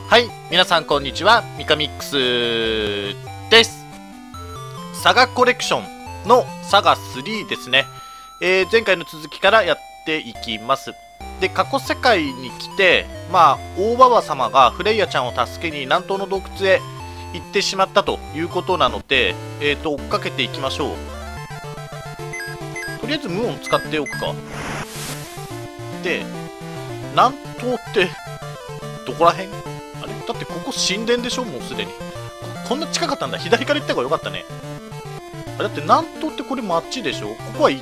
はい、皆さんこんにちは、ミカミックスです。サガコレクションのサガ3ですね。前回の続きからやっていきます。で、過去世界に来て、大ババ様がフレイヤちゃんを助けに南東の洞窟へ行ってしまったということなので、追っかけていきましょう。とりあえず無音使っておくか。で、南東ってどこら辺？あれだってここ神殿でしょ、もうすでに。こんな近かったんだ。左から行った方がよかったね。だって南東ってこれ町でしょ。ここは行った。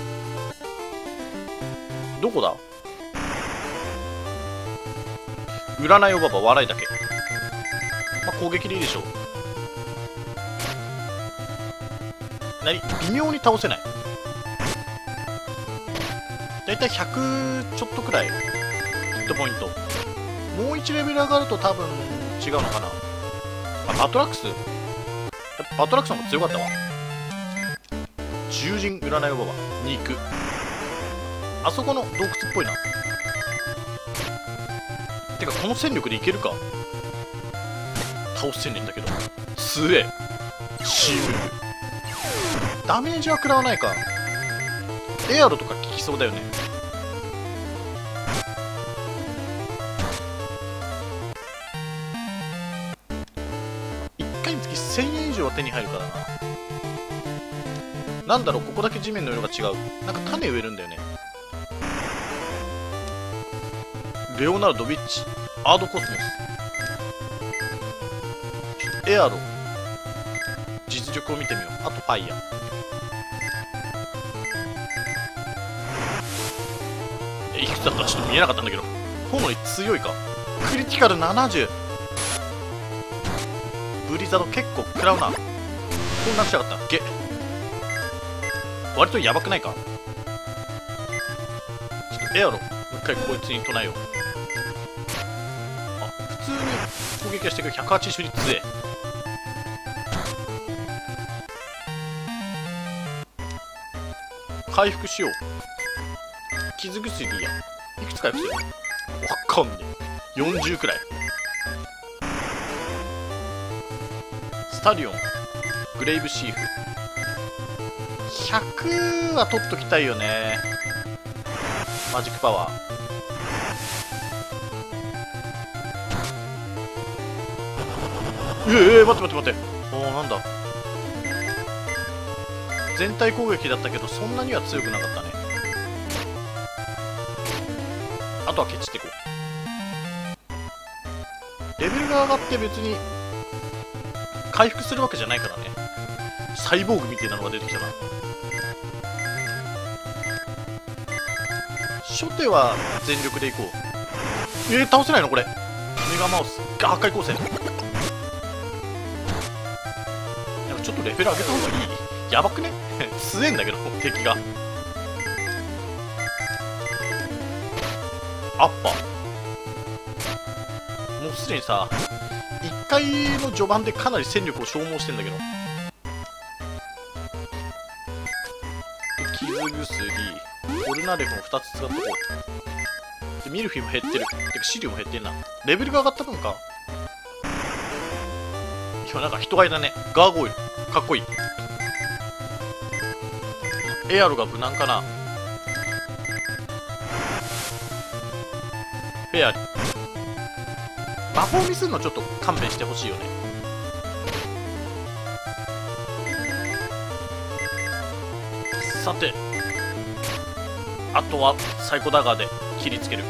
どこだ？占いおばば笑いだけ。攻撃でいいでしょう。微妙に倒せない。だいたい100ちょっとくらいヒットポイント。もう1レベル上がると多分違うのかな。バトラックス？バトラックスの方が強かったわ。獣人占いおばばに行く。あそこの洞窟っぽいな。てかこの戦力でいけるか。倒せねえんだけど。強え。シールダメージは食らわないか。エアロとか効きそうだよね。1回につき1000円以上は手に入るからな。なんだろう、ここだけ地面の色が違う。なんか種植えるんだよね。レオナルド・ビッチ、アード・コスモス、エアロ、実力を見てみよう。あとファイヤー。いくつだったらちょっと見えなかったんだけど、炎に強いか。クリティカル70。ブリザード結構食らうな。こうなっちゃったっけ。割とやばくないか。ちょっとエアロもう一回こいつに唱えよう。普通に攻撃はしてくる。180に強え。回復しよう。傷薬いや。いくつ回復する？わかんねえ。40くらい。スタリオン、グレイブシーフ。100は取っときたいよね。マジックパワー。待って。なんだ。全体攻撃だったけどそんなには強くなかったね。あとはケチってこう。レベルが上がって別に回復するわけじゃないからね。サイボーグみたいなのが出てきたな。初手は全力でいこう。倒せないのこれ。メガマウス破壊光線。ちょっとレベル上げた方がいい。やばくね。強えんだけど敵が。アッパー。もうすでにさ、1回の序盤でかなり戦力を消耗してんだけど。傷薬、オルナレフも2つ使っとこう。でミルフィも減ってる。てかシリュウも減ってんな。レベルが上がった分か。今なんか人がいたね。ガーゴイルかっこいい。エアロが無難かな。フェアリー。魔法ミスるのちょっと勘弁してほしいよね。さて、あとはサイコダガーで切りつける。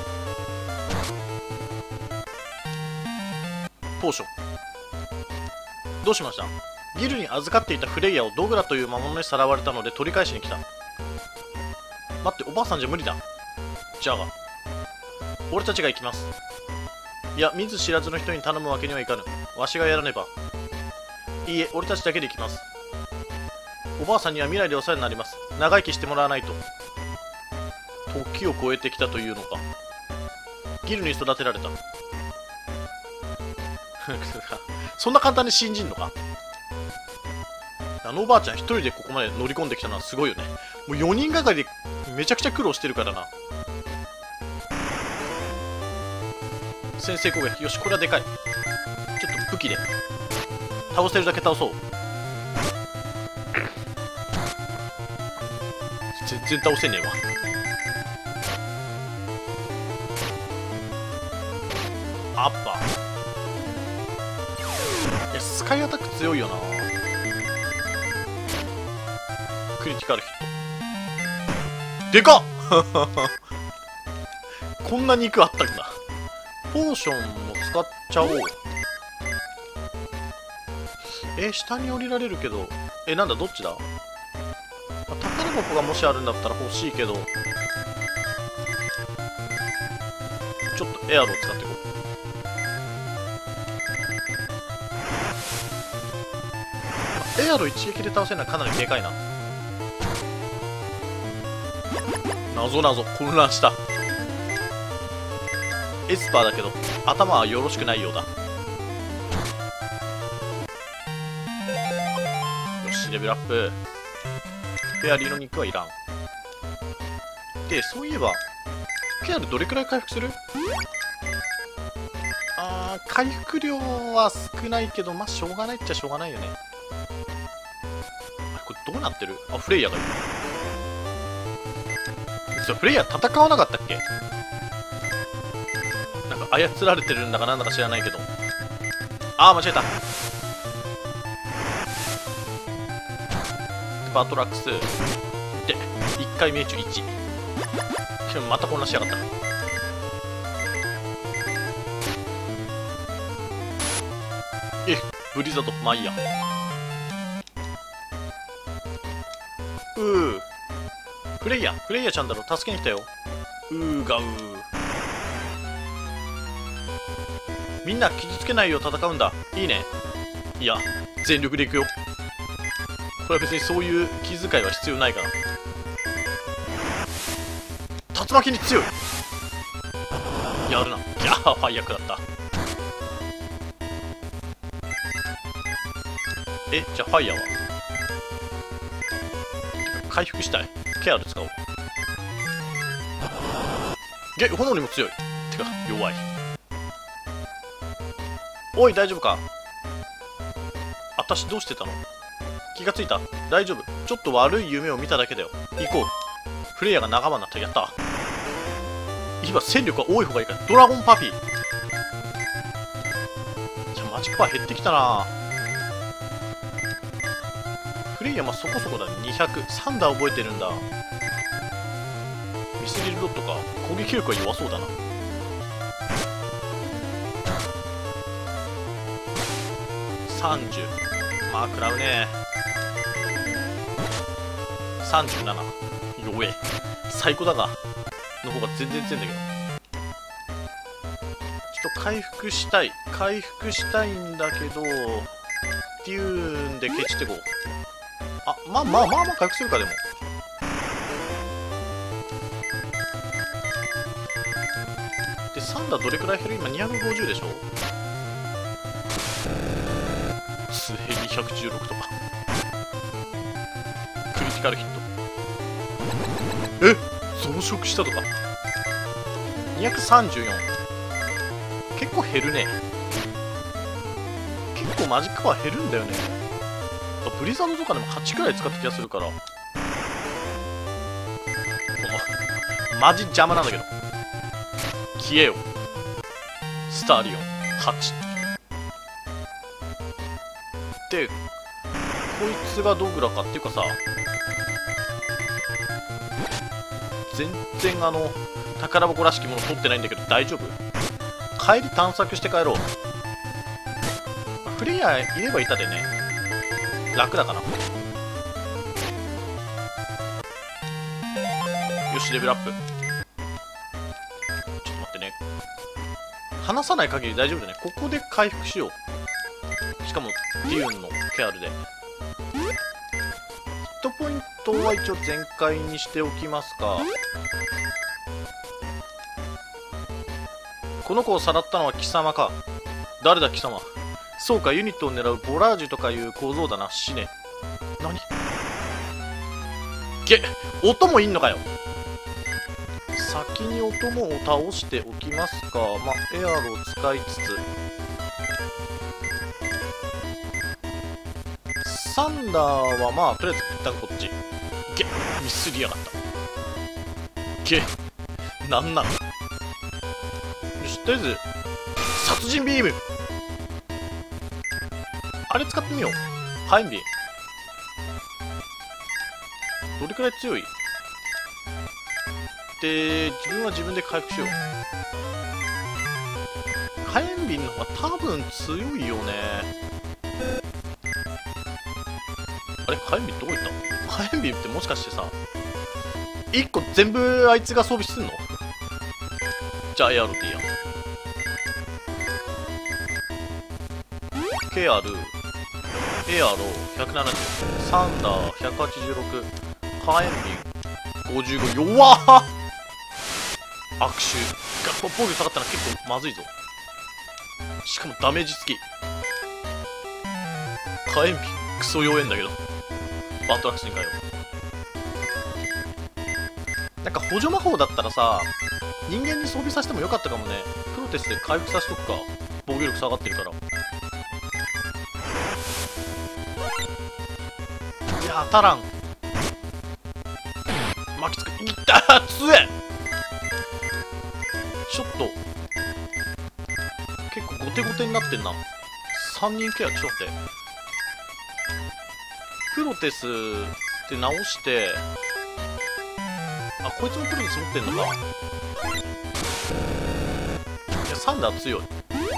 ポーション。どうしました？ギルに預かっていたフレイヤをドグラという魔物にさらわれたので取り返しに来た。待って、おばあさんじゃ無理だ。じゃあ俺たちが行きます。いや、見ず知らずの人に頼むわけにはいかぬ。わしがやらねば。いいえ、俺たちだけで行きます。おばあさんには未来でお世話になります。長生きしてもらわないと。時を超えてきたというのか。ギルに育てられた。そんな簡単に信じんのか。あのおばあちゃん一人でここまで乗り込んできたのはすごいよね。もう4人がかりでめちゃくちゃ苦労してるからな。 先制攻撃。よし、これはでかい。ちょっと武器で倒せるだけ倒そう。全然倒せねえわ。アッパー。いや、スカイアタック強いよな。クリティカルヒットでかっこんな肉あったんだ。ポーションも使っちゃおう。下に降りられるけど、なんだ、どっちだ。宝箱がもしあるんだったら欲しいけど、ちょっとエアロを使っていこう。エアロ一撃で倒せるのはかなりでかいな。混乱した。エスパーだけど頭はよろしくないようだ。よし、レベルアップ。フェアリーの肉はいらん。で、そういえばケアルどれくらい回復する？回復量は少ないけど、まあしょうがないっちゃしょうがないよね。これどうなってる？フレイヤがいる。フレイヤ戦わなかったっけ？なんか操られてるんだかなんだか知らないけど。間違えた。バトラックスで1回命中1。また混乱しやがった。ブリザード、まあいいや。フレイヤちゃんだろ、助けに来たよ。みんな傷つけないよう戦うんだ。いいね。いや、全力でいくよ。これは別にそういう気遣いは必要ないから。竜巻に強い。やるな。じゃあファイヤー食らった。じゃあファイヤーは回復したい。ケアで使おう。炎にも強い。てか弱い。おい、大丈夫か？私どうしてたの？気がついた？大丈夫。ちょっと悪い夢を見ただけだよ。行こう。フレイヤが仲間になった。やった。今戦力が多い方がいいから。ドラゴンパピー。じゃあマジックパー減ってきたな。フレイヤそこそこだね。200。サンダー覚えてるんだ。ミスリルロットか。攻撃力は弱そうだな。30。まあ食らうね。37。弱え。最高だがの方が全然強いんだけど。ちょっと回復したいんだけどっていうんでケチってこう。まあ回復するか。でもでサンダーどれくらい減る？今250でしょ。水平216とか。クリティカルヒット。増殖したとか。234。結構減るね。結構マジックパワー減るんだよね。ブリザードとかでも8くらい使った気がするから。マジ邪魔なんだけど。消えよ。スターリオン8。でこいつがドグラかっていうかさ、全然宝箱らしきもの取ってないんだけど大丈夫？帰り探索して帰ろう。フレイヤーいればいたでね、楽だから。よし、レベルアップ。ちょっと待ってね。離さない限り大丈夫だね。ここで回復しよう。しかもデューンのケアルで。ヒットポイントは一応全開にしておきますか。この子をさらったのは貴様か。誰だ貴様。そうか、ユニットを狙うボラージュとかいう構造だな。死ね。何？音もいんのかよ。 先にお供を倒しておきますか。まあエアロを使いつつ、サンダーはまあとりあえず一旦こっち。ゲッ、ミスりやがった。ゲッ、なんなん。よし、とりあえず殺人ビーム、あれ使ってみよう。火炎ビームどれくらい強いで、自分は自分で回復しよう。火炎瓶の方が多分強いよね。あれ、火炎瓶どこ行った？火炎瓶ってもしかしてさ、1個全部あいつが装備すんの？じゃあ AR でいいや。KR、AR 170、サンダー186、火炎瓶55、弱っ！握手が防御下がったら結構まずいぞ。しかもダメージ付き。火炎瓶クソ弱えんだけど。バトラクスに変えよう。なんか補助魔法だったらさ、人間に装備させてもよかったかもね。プロテスで回復させとくか。防御力下がってるから。いや当たらん。巻きつく。いったー、強え。ちょっと結構ゴテゴテになってんな。3人ケア、ちょっと待って。プロテスで直して、あ、こいつもプロテス持ってんのか。いや、サンダー強い。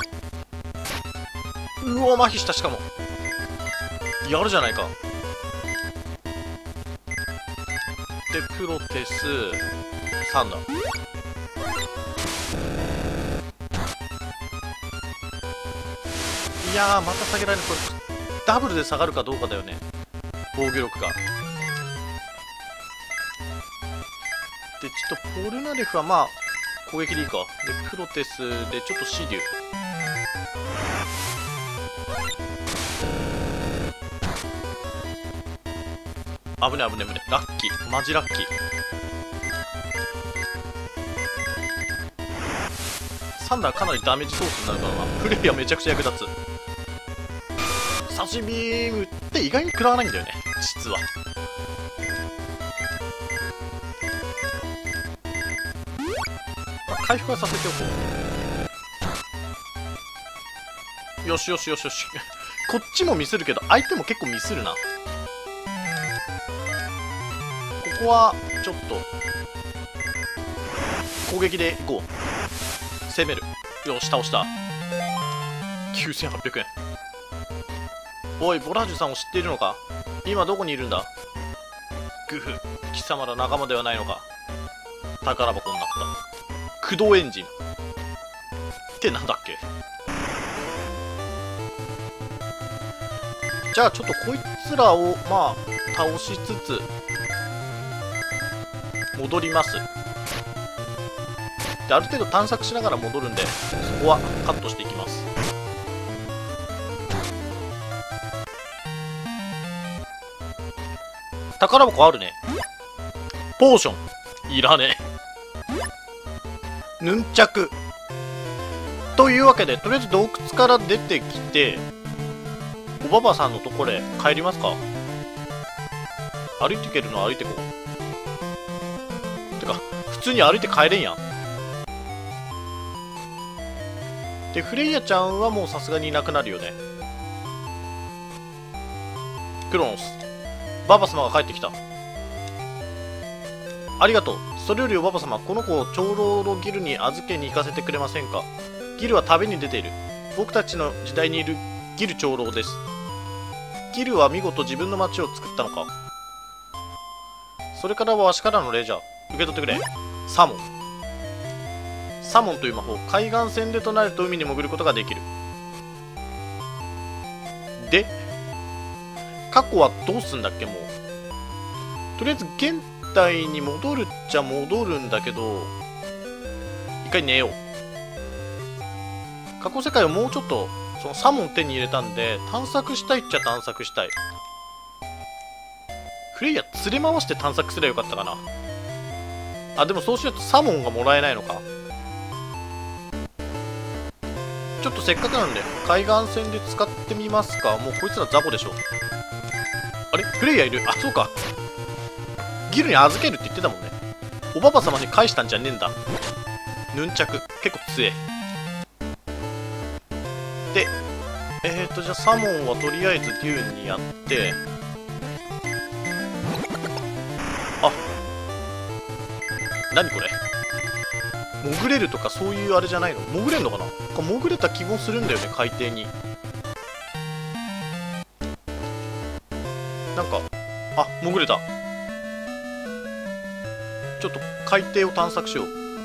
うお、麻痺した。しかもやるじゃないか。で、プロテスサンダー。いやー、また下げられる。これダブルで下がるかどうかだよね、防御力が。で、ちょっとポルナレフはまあ攻撃でいいか。で、プロテスでちょっとシリュウ。危ね危ね危ね。ラッキー、マジラッキー。サンダーかなりダメージソースになるからな。プレイヤーめちゃくちゃ役立つ。サシビームって意外に食らわないんだよね、実は。まあ、回復はさせておこう。よしよしよしよし。こっちもミスるけど相手も結構ミスるな。ここはちょっと攻撃でいこう。攻める。よし、倒した。9800円。おい、ボラージュさんを知っているのか？今どこにいるんだ？グフ、貴様ら仲間ではないのか？宝箱になった。駆動エンジンってなんだっけ？じゃあちょっとこいつらをまあ倒しつつ戻ります。で、ある程度探索しながら戻るんで、そこはカットしていきます。宝箱あるね。ポーションいらねえ。ヌンチャクというわけで、とりあえず洞窟から出てきておばばさんのところへ帰りますか。歩いていけるのは歩いてこう。てか普通に歩いて帰れんやん。で、フレイヤちゃんはもうさすがにいなくなるよね。クロノス、ババ様が帰ってきた。ありがとう。それよりおババ様、この子を長老のギルに預けに行かせてくれませんか。ギルは旅に出ている。僕たちの時代にいるギル長老です。ギルは見事自分の町を作ったのか。それからはわしからの礼じゃ。受け取ってくれ。サモン。サモンという魔法、海岸線で唱えると海に潜ることができる。で、過去はどうすんだっけ。もうとりあえず現代に戻るっちゃ戻るんだけど、一回寝よう。過去世界をもうちょっとそのサモン手に入れたんで探索したいっちゃ探索したい。フレイヤ連れ回して探索すればよかったかな。 あ、でもそうしないとサモンがもらえないのか。ちょっとせっかくなんで海岸線で使ってみますか。もうこいつら雑魚でしょ。あれフレイヤいる。あ、そうか。ギルに預けるって言ってたもんね。おばば様に返したんじゃねえんだ。ヌンチャク結構強え。でじゃあサモンはとりあえずデューンにやって、あ、何これ、潜れるとかそういうあれじゃないの。潜れんのかな。潜れた気もするんだよね、海底に。なんか、あ、潜れた。ちょっと海底を探索しよう。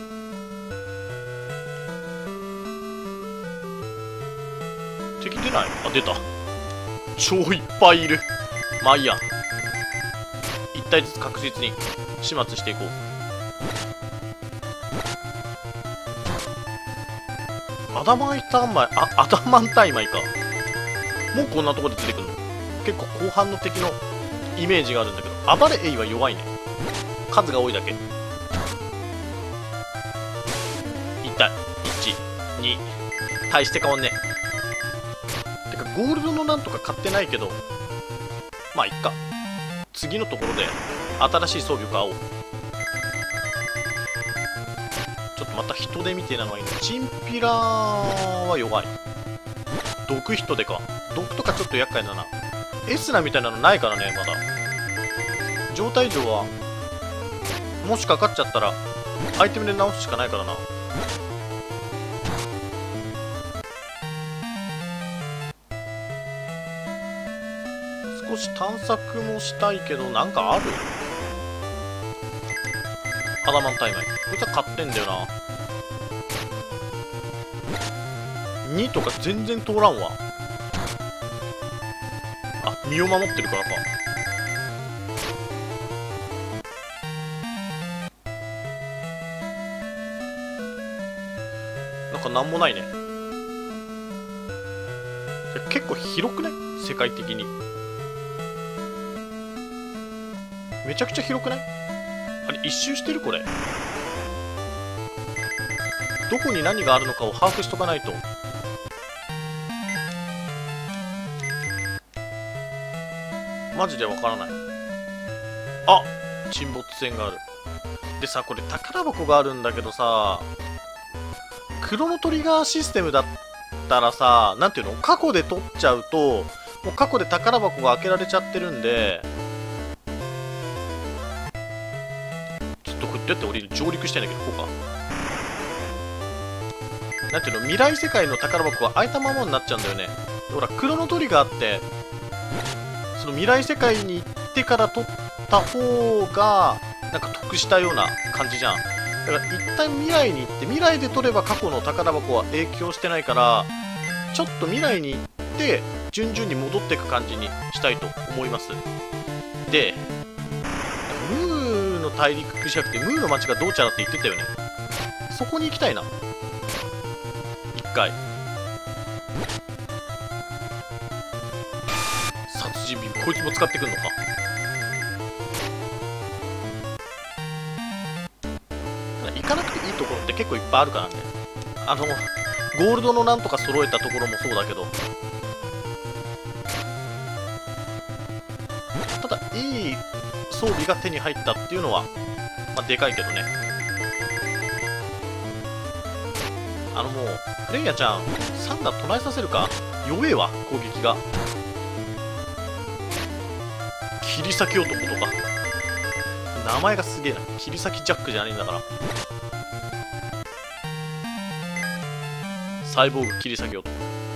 敵出ない。あ、出た。超いっぱいいる。まあいいや、一体ずつ確実に始末していこう。アダマンタイマイか。もうこんなところで出てくるの。結構後半の敵のイメージがあるんだけど、暴れエイは弱いね。数が多いだけ。痛い。1、2。大して変わんねえ。てかゴールドのなんとか買ってないけど、まあいっか。次のところで新しい装備を買おう。ちょっとまた人手みてえなのがいいね。チンピラは弱い。毒人手か。毒とかちょっと厄介だな。エスナみたいなのないからね、まだ。状態上はもしかかっちゃったらアイテムで直すしかないからな。少し探索もしたいけど、なんかある？アダマンタイマイ。こいつは買ってんだよな。2とか全然通らんわ。あ、身を守ってるからか。なんかなんもないね。結構広くない？世界的に。めちゃくちゃ広くない？あれ、一周してるこれ。どこに何があるのかを把握しとかないと。マジでわからない。あ、沈没船がある。でさ、これ宝箱があるんだけどさ、クロノトリガーシステムだったらさ、なんていうの、過去で取っちゃうと、もう過去で宝箱が開けられちゃってるんで、ちょっとこれどうやって降りる？上陸したいんだけど、こうか。なんていうの、未来世界の宝箱が開いたままになっちゃうんだよね。ほら、クロノトリガーって、その未来世界に行ってから取った方が、なんか得したような感じじゃん。だから一旦未来に行って、未来で取れば過去の宝箱は影響してないから、ちょっと未来に行って、順々に戻っていく感じにしたいと思います。で、ムーの大陸じゃなくて、ムーの街がどうちゃらって言ってたよね。そこに行きたいな。一回。殺人ビーム、こいつも使ってくんのか。行かなくていいところって結構いっぱいあるからね。ゴールドのなんとか揃えたところもそうだけど、ただいい装備が手に入ったっていうのは、まあ、でかいけどね。もうフレイヤちゃん3段唱えさせるか。弱えわ、攻撃が。切り裂き男とか名前がすげえな。切り裂きジャックじゃないんだから。サイボーグ切り裂き男。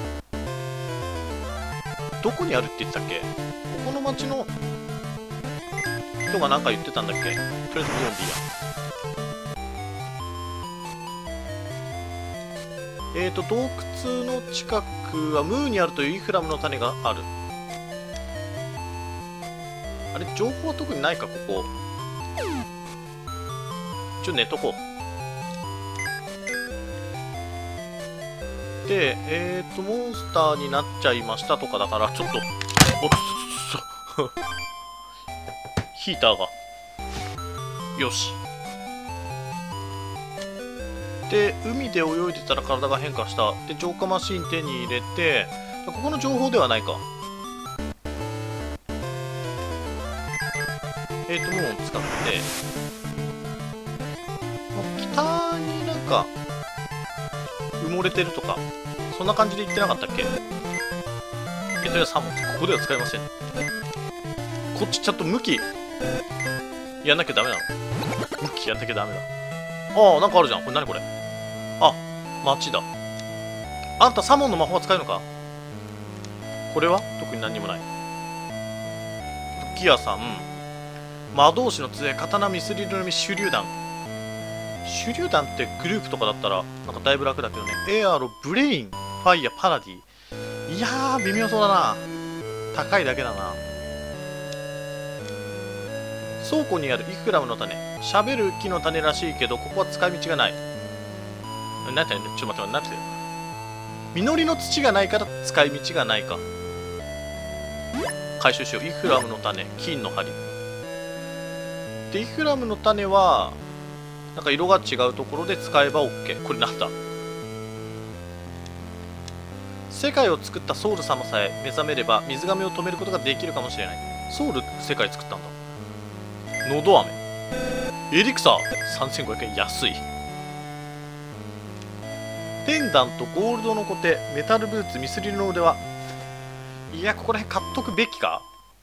どこにあるって言ってたっけ。ここの町の人が何か言ってたんだっけ。とりあえず読んでいいや。洞窟の近くはムーにあるというイフラムの種がある。あれ、情報は特にないか、ここ。寝とこう。で、モンスターになっちゃいましたとかだから、ちょっと、おっそヒーターが。よし。 で海で泳いでたら体が変化した。で浄化マシン手に入れて、ここの情報ではないか。ムーンを使って、北になんか埋もれてるとかそんな感じで言ってなかったっけ。サーモンここでは使えません。こっちちゃんと向きやんなきゃダメなの。向きやんなきゃダメだ。ああ、なんかあるじゃん。これ何これ。あ、町だ。あんたサモンの魔法は使えるのか。これは特に何にもない。武器屋さん、魔導士の杖、刀、ミスリルの実、手榴弾。手榴弾ってグループとかだったらなんかだいぶ楽だけどね。エアロ、ブレイン、ファイヤ、パラディ。いやー微妙そうだな。高いだけだな。倉庫にあるイフラムの種、喋る木の種らしいけどここは使い道がない。なんてちょっと待って、なんて実りの土がないから使い道がないか。回収しよう。イフラムの種、金の針で、イフラムの種はなんか色が違うところで使えば OK。 これなんだ。世界を作ったソウル様さえ目覚めれば水亀を止めることができるかもしれない。ソウル世界作ったんだ。のど飴、エリクサー3500円、安い。ペンダント、ゴールドのコテ、メタルブーツ、ミスリルの腕輪。いや、ここら辺買っとくべきか。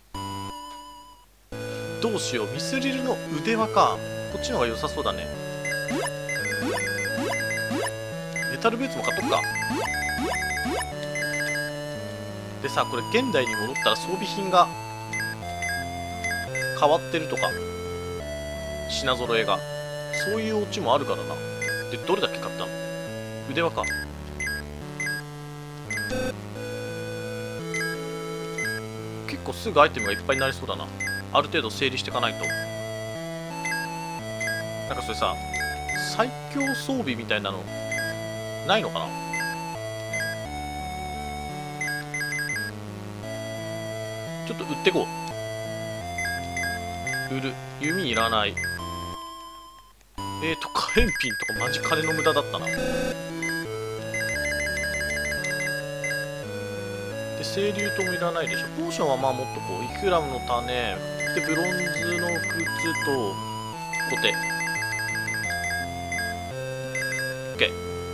どうしよう。ミスリルの腕輪か。こっちの方が良さそうだね。メタルブーツも買っとくか。でさ、これ現代に戻ったら装備品が変わってるとか品揃えが、そういうオチもあるからな。でどれだけ買ったの。腕輪か。結構すぐアイテムがいっぱいになりそうだな。ある程度整理していかないと。なんかそれさ、最強装備みたいなのないのかな。ちょっと売ってこう。売る。弓いらない。火炎ピンとかマジ金の無駄だったな。で清流灯もいらないでしょ。ポーションはまあもっとこう。イクラムの種でブロンズの靴とコテ。 OK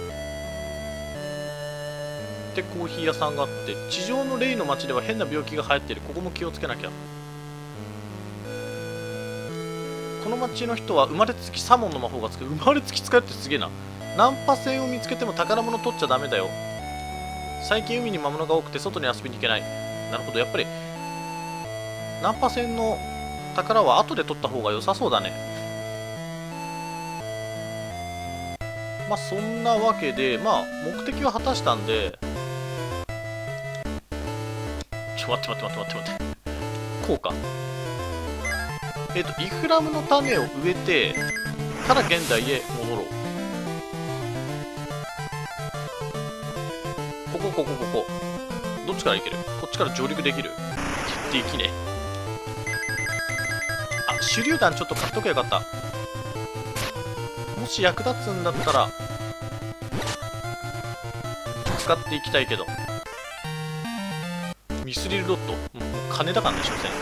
でコーヒー屋さんがあって、地上のレイの町では変な病気が流行ってる。ここも気をつけなきゃ。この町の人は生まれつきサモンの魔法が使う。生まれつき使うってすげえな。ナンパ船を見つけても宝物取っちゃダメだよ。最近海に魔物が多くて外に遊びに行けない。なるほど、やっぱりナンパ船の宝は後で取った方が良さそうだね。まあそんなわけで、まあ目的は果たしたんで、待ってこうか。イフラムの種を植えてから現代へ戻ろう。ここどっちから行ける。こっちから上陸できる。できねえ。あ、手榴弾ちょっと買っとけばよかった。もし役立つんだったら使っていきたいけど。ミスリルロット、金だからね、所詮。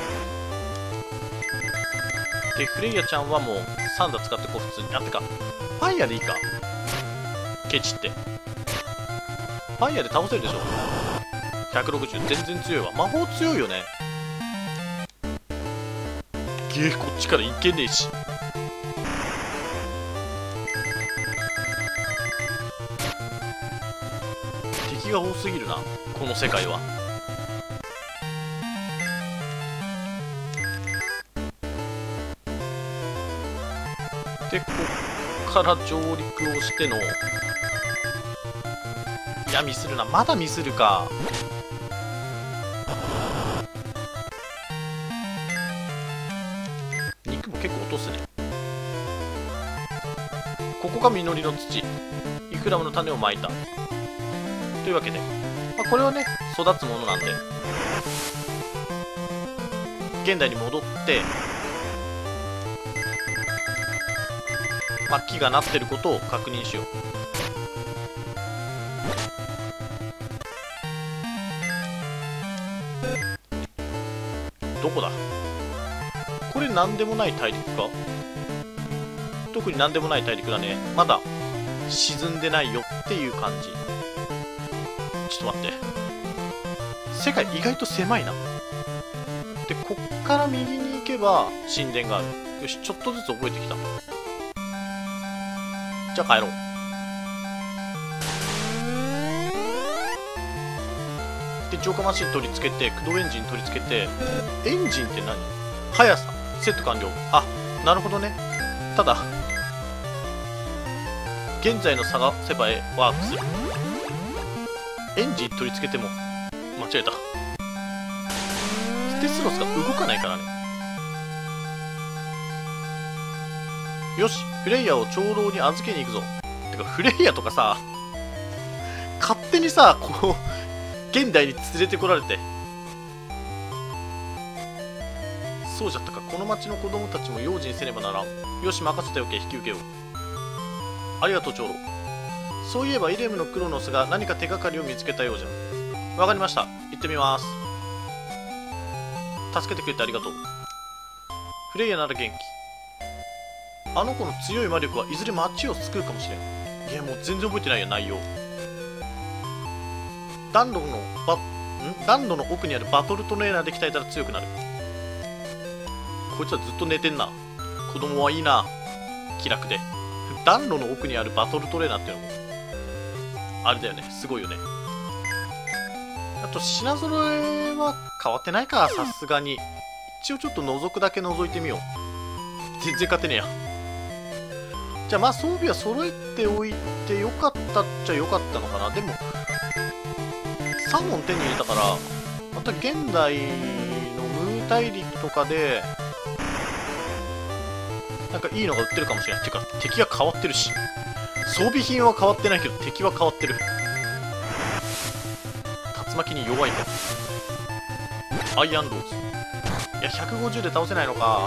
でフレイヤちゃんはもう3打使ってこう普通に。あ、てかファイヤーでいいか。ケチってファイヤーで倒せるでしょ。160全然強いわ。魔法強いよね。ゲー、こっちからいけねえし。敵が多すぎるなこの世界は。でこっから上陸をしての、いやミスるな。まだミスるか。肉も結構落とすね。ここが実りの土。イフラムの種をまいたというわけで、まあ、これはね育つものなんで現代に戻ってまあ、木がなってることを確認しよう。どこだこれ？なんでもない大陸か？特になんでもない大陸だね。まだ沈んでないよっていう感じ。ちょっと待って、世界意外と狭いな。で、こっから右に行けば神殿がある。よし、ちょっとずつ覚えてきた。じゃあ帰ろう。で、浄化マシン取り付けて、駆動エンジン取り付けて、エンジンって何？速さセット完了。あ、なるほどね。ただ現在の探せばワークする。エンジン取り付けても間違えた。ステスロスが動かないからね。よし、フレイヤを長老に預けに行くぞ。てかフレイヤとかさ、勝手にさ、こう現代に連れてこられて。そうじゃったか。この町の子供たちも用心せねばならん。よし、任せておけ。引き受けよう。ありがとう長老。そういえばイレムのクロノスが何か手がかりを見つけたようじゃ。わかりました。行ってみます。助けてくれてありがとう。フレイヤなら元気。あの子の強い魔力はいずれ町を救うかもしれん。いや、もう全然覚えてないよ、内容。暖炉の奥にあるバトルトレーナーで鍛えたら強くなる。こいつはずっと寝てんな。子供はいいな、気楽で。暖炉の奥にあるバトルトレーナーっていうのもあれだよね、すごいよね。あと品揃えは変わってないか、さすがに。一応ちょっと覗くだけ覗いてみよう。全然勝てねえや。じゃあまあ装備は揃えておいてよかったっちゃよかったのかな。でも3本手に入れたから、また現代のムー大陸とかでなんかいいのが売ってるかもしれない。てか敵が変わってるし、装備品は変わってないけど敵は変わってる。竜巻に弱いか。アイアンローズ。いや、150で倒せないのか。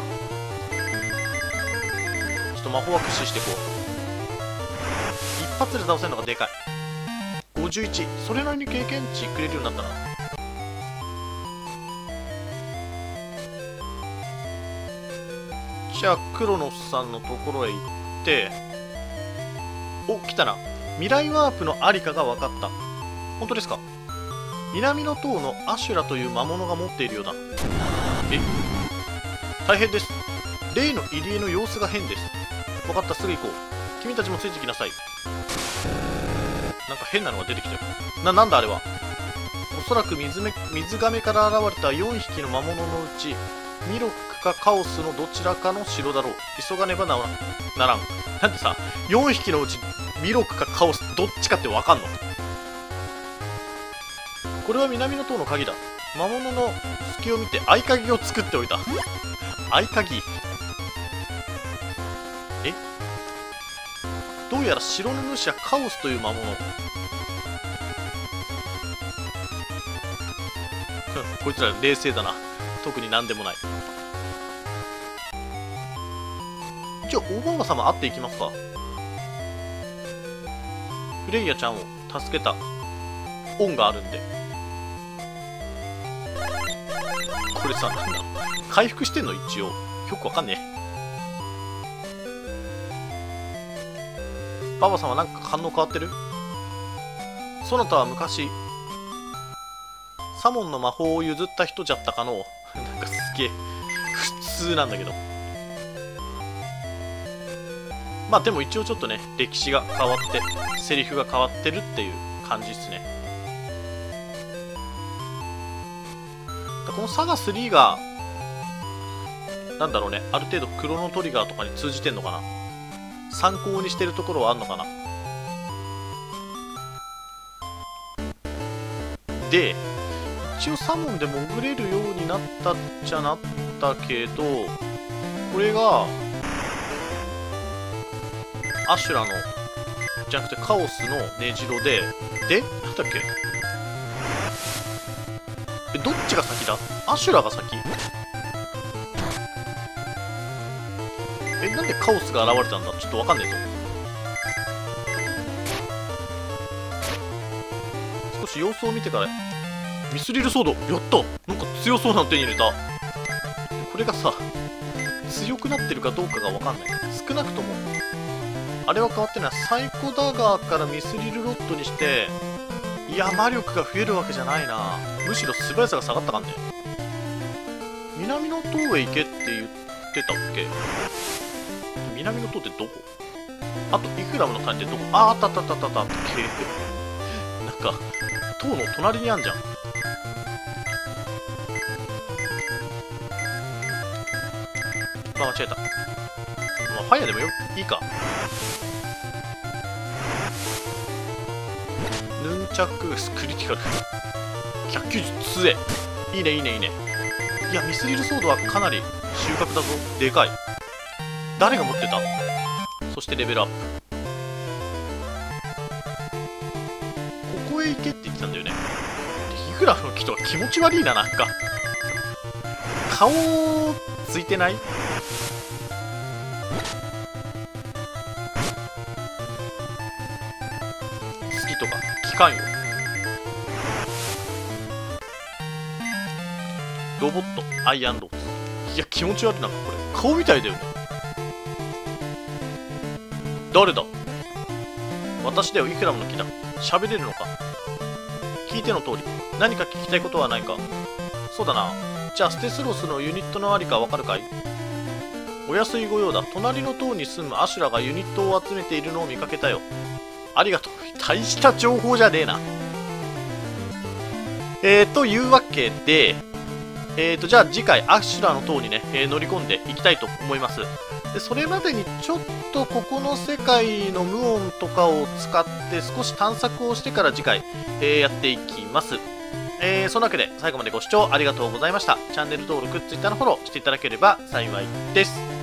ちょっと魔法は駆使していこう。一発で倒せるのがでかい。51。それなりに経験値くれるようになったな。じゃあクロノスさんのところへ行って、お、来たな。未来ワープのありかが分かった。本当ですか？南の塔のアシュラという魔物が持っているようだ。え？大変です。例の入り江の様子が変です。分かった、すぐ行こう。君たちもついてきなさい。なんか変なのが出てきたよ。なんだあれは。おそらく水亀から現れた4匹の魔物のうち、ミロクかカオスのどちらかの城だろう。急がねばならん。なんでさ、4匹のうちミロクかカオスどっちかってわかんの？これは南の塔の鍵だ。魔物の隙を見て合鍵を作っておいた。合鍵？え？どうやら城の主はカオスという魔物。こいつら冷静だな。特になんでもない。じゃあおばば様会っていきますか。フレイヤちゃんを助けた恩があるんで。これさ、なんだ回復してんの？一応よくわかんねえ。ババ様なんか反応変わってる？そなたは昔サモンの魔法を譲った人じゃったかの。なんかすげえ普通なんだけど。まあでも一応ちょっとね、歴史が変わってセリフが変わってるっていう感じですね。このサガ3がなんだろうね、ある程度クロノトリガーとかに通じてんのかな。参考にしてるところはあんのかな。で一応サモンで潜れるようになったっちゃなったけど、これがアシュラのじゃなくてカオスの根城で、なんだっけ、どっちが先だ？アシュラが先？ なんでカオスが現れたんだ、ちょっとわかんねえぞ。少し様子を見てから。ミスリルソード、やった。なんか強そうなの手に入れた。これがさ、強くなってるかどうかがわかんない。少なくともあれは変わってない。サイコダガーからミスリルロッドにして、いや、魔力が増えるわけじゃないな。むしろ素早さが下がったかんね。南の塔へ行けって言ってたっけ。南の塔ってどこ？あと、イクラムの谷ってどこ？あったあったあったあったあったっけ。なんか、塔の隣にあんじゃん。間違えた。まあ、ファイヤーでもいいか。ヌンチャックスクリティカル190杖。いいねいいねいいね。いや、ミスリルソードはかなり収穫だぞ。でかい。誰が持ってた？そしてレベルアップ。ここへ行けって言ってたんだよね。イグラフの木とは気持ち悪いな。なんか顔ついてない？好きとか聞かんよ。ロボットアイアンローズ。いや、気持ち悪いな。これ顔みたいだよね。誰だ？私だよ、イクラムの木だ。喋れるのか？聞いての通り。何か聞きたいことはないか？そうだな。じゃあステスロスのユニットのありかわかるかい？お安いご用だ。隣の塔に住むアシュラがユニットを集めているのを見かけたよ。ありがとう。大した情報じゃねえな。というわけで、じゃあ次回アシュラの塔にね、乗り込んでいきたいと思います。で、それまでにちょっとここの世界の無音とかを使って少し探索をしてから次回、やっていきます。そんなわけで最後までご視聴ありがとうございました。チャンネル登録、Twitter のフォローしていただければ幸いです。